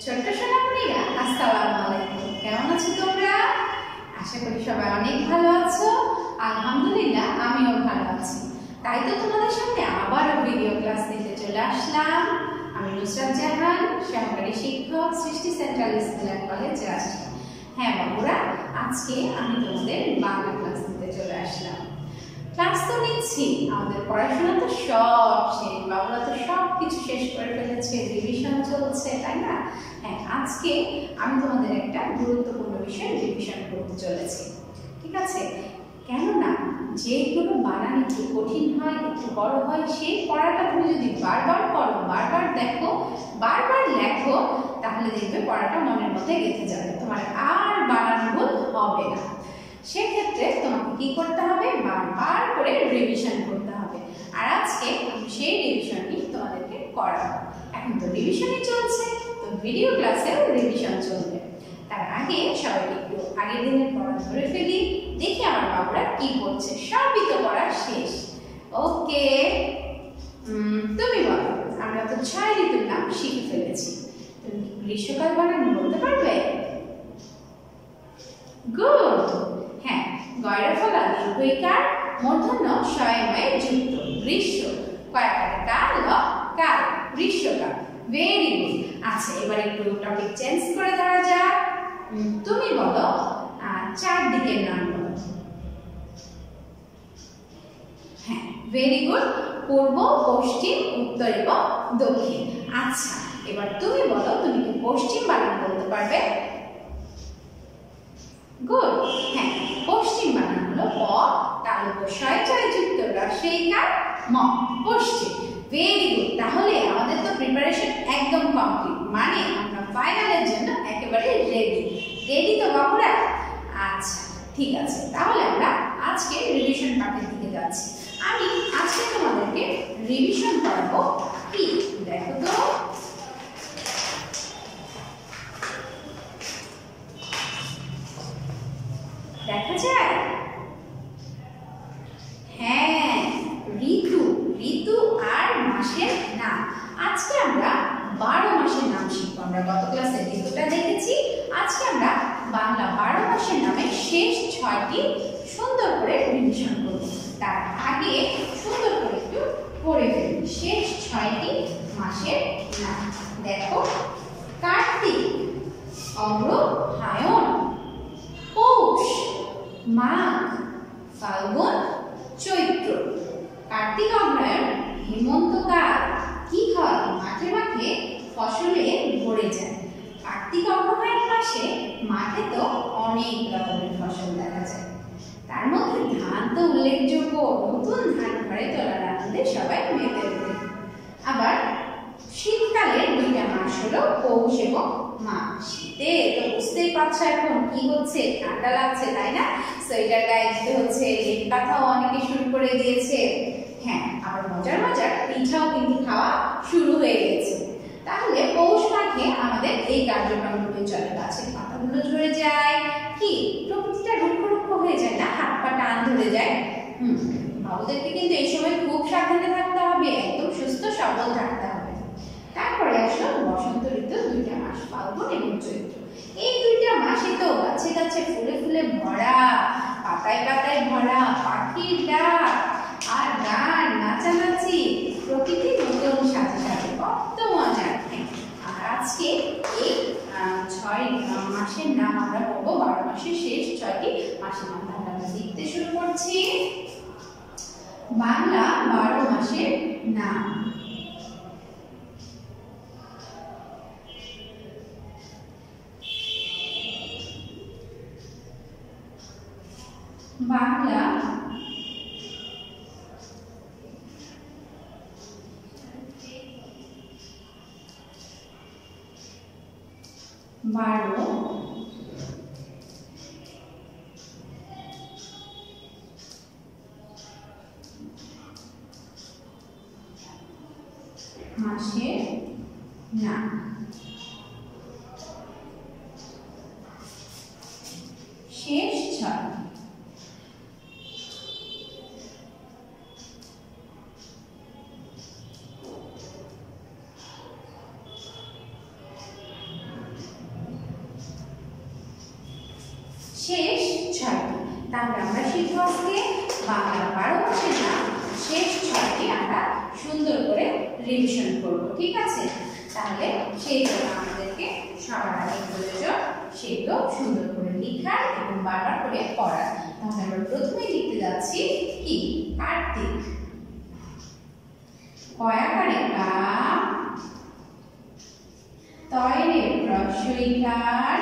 ছোট্ট সোনামণিরা আসসালামু আলাইকুম। কেমন আছো তোমরা? আশা করি সবাই অনেক ভালো আছো। আলহামদুলিল্লাহ আমিও ভালো আছি। তাই তো তোমাদের সামনে আবারও ভিডিও ক্লাস নিতে চলে আসলাম। আমি নুসরাত জাহান, সহকারী শিক্ষক, Srishti central school and college Rajshahi. হ্যাঁ বাবুরা, আজকে আমি তোমাদের বাংলা ক্লাস নিতে চলে আসলাম। ক্লাস তো নিচ্ছি, আমাদের পড়াশোনা তো সব শেষ, বাবুরা তো সব কিছু শেষ করে ফেলেছে, রিভিশন চলছে, তাই না? হ্যাঁ, আজকে আমি তোমাদের একটা গুরুত্বপূর্ণ বিষয় রিভিশন করতে চলেছি। ঠিক আছে? কেননা যেগুলো বানান একটু কঠিন হয়, একটু বড় হয়, সেই পড়াটা তুমি যদি বারবার পড়ো, বারবার দেখো, বারবার লেখো, তাহলে দেখবে পড়াটা মনের মধ্যে গেঁথে যাবে, তোমার আর বানান ভুল হবে না। সেক্ষেত্রে তোমাকে কি করতে হবে? বারবার করে রিভিশন করতে হবে। আর আজকে আমি সেই রিভিশনই তোমাদেরকে করাবো। এখন তো রিভিশনই চলছে, তো ভিডিও ক্লাসেও রিভিশন চলবে। তার আগে সবাই একটু আগের দিনের পড়া ধরে ফেলি, দেখি আমার বাবুরা কি করছে। সবই তো পড়া শেষ। ওকে, তুমি বলো, আমরা তো 6 ঋতুর নাম শিখে ফেলেছি। তুমি গ্রীষ্মকাল বানান বলতে পারবে? গুড। হ্যাঁ, গয়রা ফলা দীর্ঘইকার, মূর্ধন্য শয়ময়ে যুক্ত, গ্রীষ্ম কয়াকারে কাল কাল, গ্রীষ্মকাল। Very good. আচ্ছা, এবার একটু টপিক চেঞ্জ করে ধরা যাক। তুমি বলো, চারদিকের নাম বলো। হ্যাঁ, ভেরি গুড। পূর্ব, পশ্চিম, উত্তর এবং দক্ষিণ। আচ্ছা, এবার তুমি বলো, তুমি কি পশ্চিম বানান বলতে পারবে? গুড। হ্যাঁ, পশ্চিম বানান হলো প তালব্য শয় চয় যুক্ত রস্বইকার ম, পশ্চিম। Very good. তাহলে আমাদের তো প্রিপারেশন একদম কমপ্লিট, মানে আমরা ফাইনালের জন্য একেবারে রেডি। রেডি তো বাবুরা? আচ্ছা, ঠিক আছে, তাহলে আমরা আজকে রিভিশন পার্টের দিকে যাচ্ছি। আমি আজকে তোমাদেরকে রিভিশন করাবো কি দেখো তো। দেখা যায়? হ্যাঁ, ঋতু, ঋতু আর মাসের নাম। আজকে আমরা 12 মাসের নাম শিখবো। আমরা গত ক্লাসে ঋতুটা দেখেছি, আজকে আমরা বাংলা 12 মাসের নামের শেষ 6টি সুন্দর করে রিভিশন করব। তার আগে সুন্দর করে একটু পড়ে ফেলি শেষ 6টি মাসের নাম। দেখো, কার্তিক, অগ্রহায়ণ, পৌষ, মাঘ, ফাল্গুন, চৈত্র। কার্তিক অগ্রহায়ণ হেমন্তকাল। কি হয়? মাঠে মাঠে ফসলে ভরে যায়। কার্তিক অগ্রহায়ণ মাসে মাঠে তো অনেক রকমের ফসল দেখা যায়। তার মধ্যে ধান তো উল্লেখযোগ্য। নতুন ধান ঘরে তোলার আনন্দে সবাই মেতে ওঠে। আবার শীতকালের 2টা মাস হলো পৌষ এবং মাঘ। শীতে তো বুঝতেই পারছো এখন কি হচ্ছে, ঠান্ডা লাগছে, তাই না? সোয়েটার গায়ে দিতে হচ্ছে, লেপ কাঁথাও অনেকে শুরু করে দিয়েছে। হ্যাঁ, আবার মজার মজার পিঠাও কিন্তু খাওয়া শুরু হয়ে গেছে। তাহলে পৌষ মাঘে আমাদের এই কার্যক্রমগুলো চলে। গাছের পাতাগুলো ঝরে যায়, কি প্রকৃতিটা রুক্ষ রুক্ষ হয়ে যায় না, হাত পা টান ধরে যায়। বাবুদেরকে কিন্তু এই সময় খুব সাবধানে থাকতে হবে, একদম সুস্থ সবল থাকতে হবে। তারপরে আসলো বসন্ত ঋতু 2টা মাস, ফাল্গুন এবং চৈত্র। এই 2টা মাসে তো গাছে গাছে ফুলে ফুলে ভরা, পাতায় পাতায় ভরা, পাখির ডাক আর গান, নাচানাচি, প্রকৃতি নতুন সাজে সাজে, কত মজা। আর আজকে এই 6 মাসের নাম আমরা পড়বো, 12 মাসের শেষ 6টি মাসের নাম। আমরা লিখতে শুরু করছি। বাংলা 12 মাসের নাম। বাংলা বারো মাসের নাম। শেষ 6। শেষ 6টি। তাহলে আমরা শিখব আজকে বাংলা 12 মাসের নাম শেষ 6টি আমরা সুন্দর করে রিভিশন করব, ঠিক আছে? তাহলে সেই জন্য আমাদেরকে সবার আগে প্রয়োজন সেগুলো সুন্দর করে লেখার এবং বারবার করে পড়ার। তাহলে আমরা প্রথমে লিখতে যাচ্ছি কি কার্তিক। কয়াকারে কা, তয়রে রস্বইকার,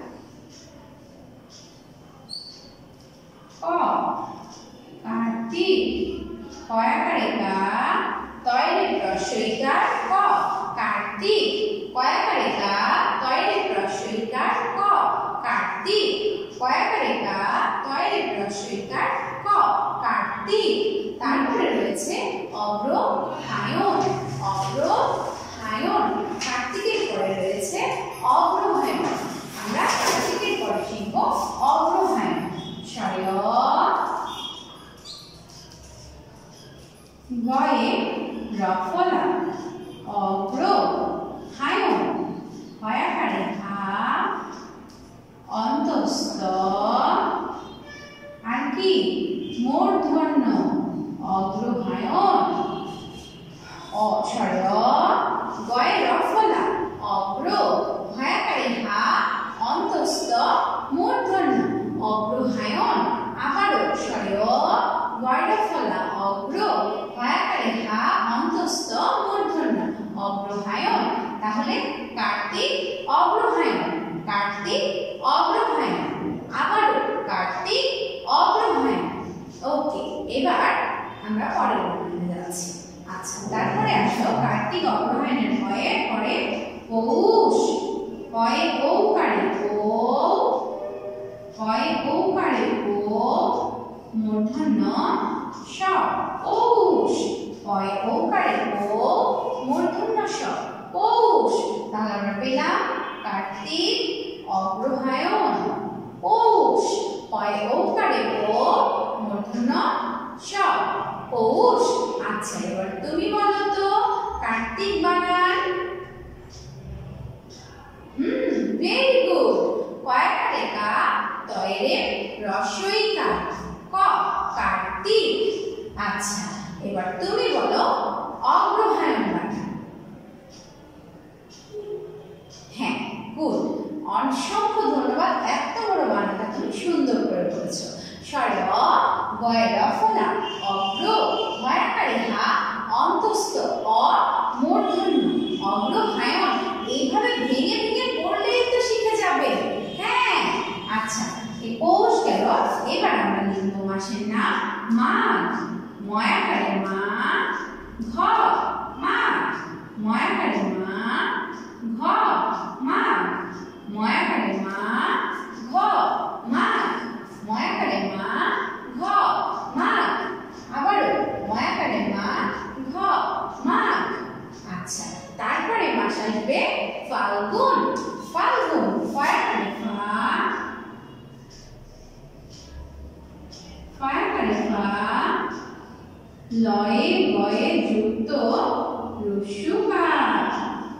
ক কার্তিক। কয়াকারে কা, তয়রে রস্বইকার, ক কার্তিক। কয়াকারে কা, তয়রে রস্বইকার, ক কার্তিক। কয়াকারে কা, তয়রে রস্বইকার, ক কার্তিক। তারপরে রয়েছে অগ্রহায়ণ। অগ্রহায়ণ, কার্তিকের পরে রয়েছে অগ্রহায়ণ। আমরা কার্তিকের পরে শিখব অগ্রহায়ণ। সরে গয়ে রফলা, অগ্রহায়ণ। হয়াকারে হা, অন্তস্থ, আর কি মূর্ধন্য, অগ্রহায়ণ। সরে গয়ে রফলা, অগ্র, হয়াকারে হা, অন্তস্থ, মূর্ধন্য, অগ্রহায়ণ। আবারও সরে গয়ে রফলা, অগ্র, হয়াকারে হা, অন্তস্থ, মূর্ধন্য, অগ্রহায়ণ। তাহলে কার্তিক অগ্রহায়ণ, কার্তিক অগ্রহায়ণ, আবারও কার্তিক অগ্রহায়ণ। ওকে, এবার আমরা পরের বর্ণনে যাচ্ছি। আচ্ছা, তারপরে আসো কার্তিক অগ্রহায়ণের পরে পৌষ। কয়ে ঔকারে ও, কয়ে ঔকারে ও, মূর্ধন্য স, পৌষ। কয়ে ঔকারে ও, মূর্ধন্য স, পৌষ। তাহলে আমরা পেলাম কার্তিক অগ্রহায়ণ পৌষ। কয়ে ঔকারে ও, মূর্ধন্য স, পৌষ। আচ্ছা, এবার তুমি বলো তো কার্তিক বানান। Very good. কয়াকারে কা, তয়রে রস্বইকার, ক কার্তিক। আচ্ছা, এবার তুমি বলো অগ্রহায়ণ বানান। হ্যাঁ, গুড, অসংখ্য ধন্যবাদ। এত বড় বানানটা তুমি সুন্দর করে বলেছো। সরে গয়ে রফলা, অগ্র, হয়াকারে হা, অন্তস্থ, অ, মূর্ধন্য, অগ্রহায়ণ। এইভাবে ভেঙে ভেঙে পড়লেই তো শিখে যাবে। হ্যাঁ, আচ্ছা, এই পৌষ গেল। এবার আমরা লিখব মাসের নাম মাঘ। ময়াকারে মা, ঘ, মাঘ। ময়াকারে মা, ঘ, মাঘ। ময়াকারে মা, ঘ, মাঘ। ময়াকারে মা, ঘ, মাঘ। আবারও ময়াকারে মা, ঘ, মাঘ। আচ্ছা, তারপরে মাস আসবে ফাল্গুন। ফাল্গুন, ফয়াকারে ফা, ফয়াকারে ফা, লয়ে গয়ে যুক্ত রস্যকার।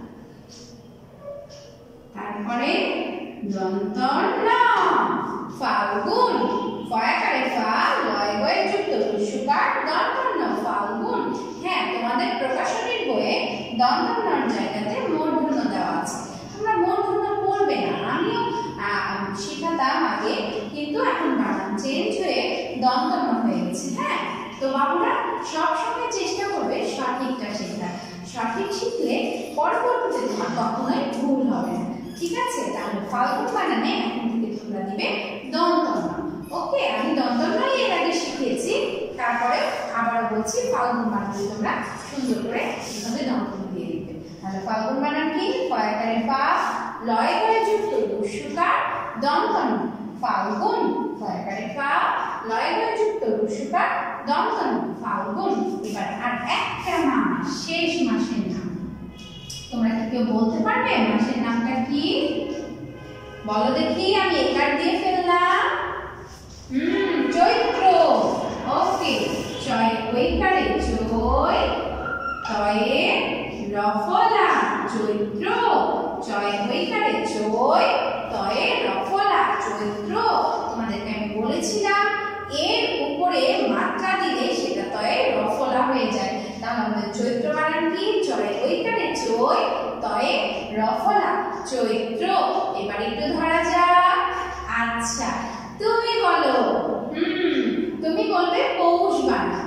তারপরে দন্তর ন, ফাল্গুন। ফয়াকারে ফা, লয়ে গয়ে যুক্ত রস্যকার, দন্তর ন, ফাল্গুন। হ্যাঁ, তোমাদের প্রকাশনীর বইয়ে দন্তর নর জায়গাতে মূর্ধন্য দেওয়া আছে। তোমরা মূর্ধন্য পড়বে না, আমিও শেখাতাম আগে, কিন্তু এখন বানান চেঞ্জ হয়ে দন্তর ন হয়ে গেছে। হ্যাঁ, তো বাবুরা সবসময় চেষ্টা করবে সঠিকটা শেখার। সঠিক শিখলে পরবর্তীতে তোমার কখনোই ভুল হবে না, ঠিক আছে? তাহলে ফাল্গুন বানানে এখন থেকে তোমরা দিবে দন্তর ন। ওকে, আমি দন্তর নই এর আগে শিখিয়েছি, তারপরে আবার বলছি ফাল্গুন বানানে তোমরা সুন্দর করে এভাবে দন্তর দিয়ে দিবে। তাহলে ফাল্গুন বানান কি? ফয়াকারে ফা, লয়ে গয়ে যুক্ত রস্যকার, দন্তর ন, ফাল্গুন। ফয়াকারে ফা, লয়ে গয়ে যুক্ত রস্যকার, দন্তর ন, ফাল্গুন। এবার আর একটা মাস, শেষ মাসের নাম। তোমরা কি কেউ বলতে পারবে মাসের নামটা কি? বলো দেখি, আমি একার দিয়ে ফেললাম। চৈত্র। ওকে, চয় ঐকারে চৈ, তয়ে রফলা, চৈত্র। চয় ঐকারে চৈ, তয়ে রফলা, চৈত্র। তোমাদেরকে আমি বলেছিলাম এর উপরে মাত্রা দিলে সেটা তয়ে রফলা হয়ে যায়। তাহলে আমাদের চৈত্র বানান কি? চয়ে ওইখানে চৈ, তয়ে রফলা, চৈত্র। এবার একটু ধরা যাক। আচ্ছা তুমি বলো, তুমি বলবে পৌষ বানান।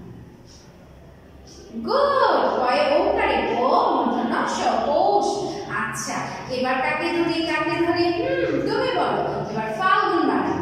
গুড, পয়ে ওকারে পো মূর্ধন্য স, পৌষ। আচ্ছা এবার কাকে ধরি? তুমি বলো। এবার ফাল্গুন বানান।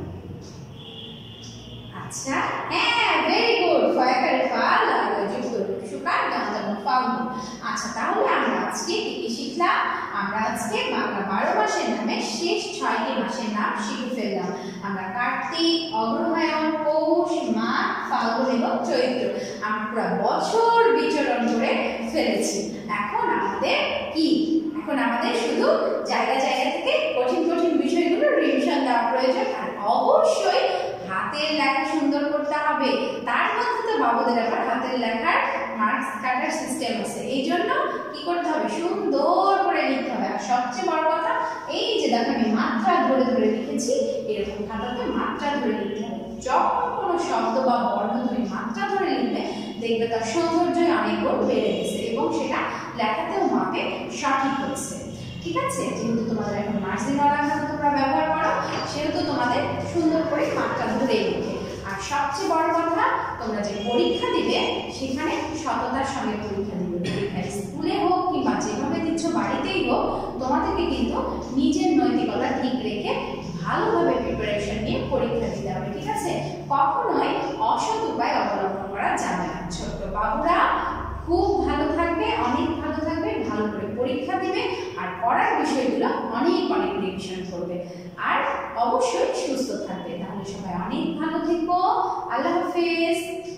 আচ্ছা হ্যাঁ, ভেরি গুড, ফয়াকারে ফাল আর যুক্ত সুকার দন্তন্য ফাল্গুন। আচ্ছা তাহলে আমরা আজকে কি কি শিখলাম? আমরা আজকে বাংলা 12 মাসের নামে শেষ 6টি মাসের নাম শিখে ফেললাম। আমরা কার্তিক, অগ্রহায়ণ, পৌষ, মাঘ, ফাল্গুন এবং চৈত্র আমরা পুরো বছর বিচরণ করে ফেলেছি। এখন আমাদের শুধু জায়গা থেকে কঠিন বিষয়গুলো রিভিশন দেওয়া প্রয়োজন। আর অবশ্যই হাতের লেখা সুন্দর করতে হবে। তার মধ্যে তো বাবুদের আবার হাতের লেখার মার্কস কাটার সিস্টেম আছে। এই জন্য কি করতে হবে? সুন্দর করে লিখতে হবে। আর সবচেয়ে বড় কথা, এই যে দেখো আমি মাত্রা ধরে লিখেছি, এরকম খাতাতে মাত্রা ধরে লিখতে হবে। যখন কোনো শব্দ বা বর্ণ তুমি মাত্রা ধরে লিখবে, দেখবে তার সৌন্দর্যই অনেক গুণ বেড়ে গেছে এবং সেটা লেখাতেও মাপে সঠিক হচ্ছে। ঠিক আছে? যেহেতু তোমাদের এখন মার্জিন ওয়ালা খাতা তোমরা ব্যবহার করো, সেহেতু তোমাদের সুন্দর করে মাত্রা ধরে লিখে। আর সবচেয়ে বড় কথা, তোমরা যে পরীক্ষা দিবে সেখানে সততার সঙ্গে পরীক্ষা দিবে। পরীক্ষা স্কুলে হোক কিংবা যেভাবে দিচ্ছ বাড়িতেই হোক, তোমাদেরকে কিন্তু নিজের নৈতিকতা ঠিক রেখে ভালোভাবে প্রিপারেশন নিয়ে পরীক্ষা দিতে হবে। ঠিক আছে? কখনোই অসৎ উপায় অবলম্বন করা যাবে না। ছোট্ট বাবুরা খুব ভালো থাকবে, অনেক ভালো থাকবে, ভালো করে পরীক্ষা দিবে আর পড়ার বিষয়গুলো অনেক রিভিশন করবে আর অবশ্যই সুস্থ থাকবে। তাহলে সবাই অনেক ভালো থেকো। আল্লাহ হাফেজ।